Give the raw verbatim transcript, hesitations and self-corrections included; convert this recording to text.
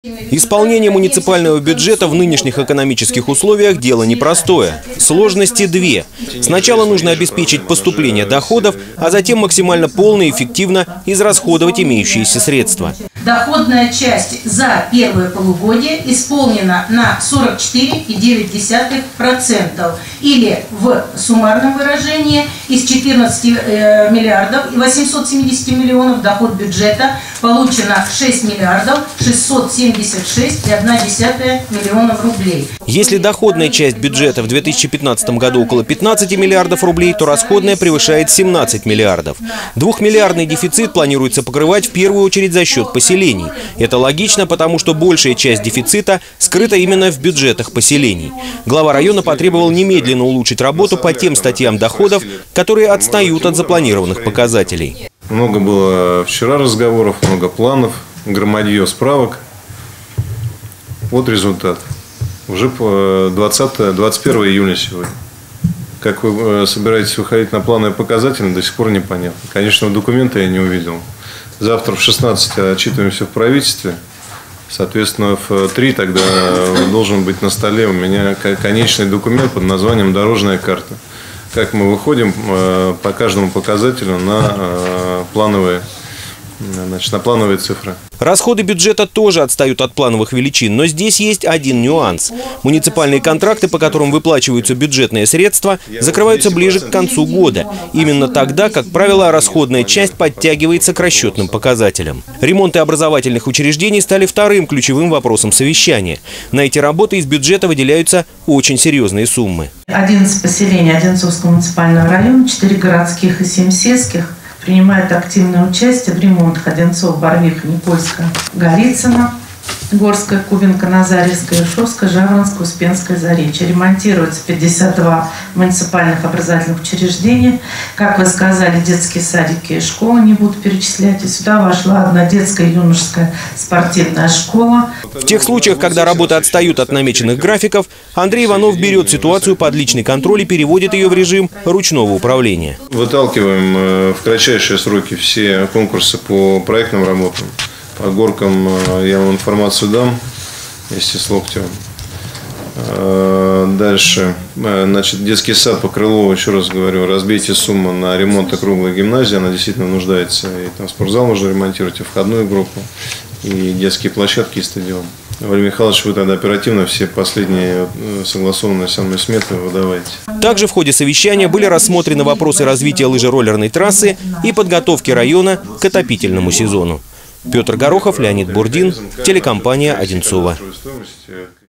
Исполнение муниципального бюджета в нынешних экономических условиях – дело непростое. Сложности две. Сначала нужно обеспечить поступление доходов, а затем максимально полно и эффективно израсходовать имеющиеся средства. Доходная часть за первое полугодие исполнена на сорок четыре и девять десятых процента. Или в суммарном выражении из четырнадцати миллиардов и восьмисот семидесяти миллионов доход бюджета получено шесть миллиардов шестьсот семьдесят шесть и одна десятая миллионов рублей. Если доходная часть бюджета в две тысячи пятнадцатом году около пятнадцати миллиардов рублей, то расходная превышает семнадцать миллиардов. Двухмиллиардный дефицит планируется покрывать в первую очередь за счет поселений. Это логично, потому что большая часть дефицита скрыта именно в бюджетах поселений. Глава района потребовал немедленно улучшить работу по тем статьям доходов, которые отстают от запланированных показателей. Много было вчера разговоров, много планов, громадье справок. Вот результат. Уже двадцатое, двадцать первое июня сегодня. Как вы собираетесь выходить на планы и показатели, до сих пор непонятно. Конечно, документы я не увидел. Завтра в шестнадцать отчитываемся в правительстве. Соответственно, в три тогда должен быть на столе у меня конечный документ под названием «Дорожная карта». Как мы выходим по каждому показателю на плановые, значит, на плановые цифры. Расходы бюджета тоже отстают от плановых величин, но здесь есть один нюанс. Муниципальные контракты, по которым выплачиваются бюджетные средства, закрываются ближе к концу года. Именно тогда, как правило, расходная часть подтягивается к расчетным показателям. Ремонты образовательных учреждений стали вторым ключевым вопросом совещания. На эти работы из бюджета выделяются очень серьезные суммы. одиннадцать поселений Одинцовского муниципального района, четыре городских и семь сельских принимают активное участие в ремонтах Одинцов, Барвиха, Никольская, Голицына, Горская, Кубинка, Назаревская, Иршовская, Жаворонская, Успенская, Заречье. Ремонтируется пятьдесят два муниципальных образовательных учреждения. Как вы сказали, детские садики и школы не будут перечислять. И сюда вошла одна детская и юношеская спортивная школа. В тех случаях, когда работы отстают от намеченных графиков, Андрей Иванов берет ситуацию под личный контроль и переводит ее в режим ручного управления. Выталкиваем в кратчайшие сроки все конкурсы по проектным работам. По горкам я вам информацию дам вместе с Локтевым. Дальше, значит, детский сад по Крылову, еще раз говорю, разбейте сумму на ремонт округлой гимназии, она действительно нуждается, и там спортзал можно ремонтировать, и входную группу, и детские площадки, и стадион. Валерий Михайлович, вы тогда оперативно все последние согласованные со мной сметы выдавайте. Также в ходе совещания были рассмотрены вопросы развития лыжероллерной трассы и подготовки района к отопительному сезону. Петр Горохов, Леонид Бурдин, телекомпания «Одинцово».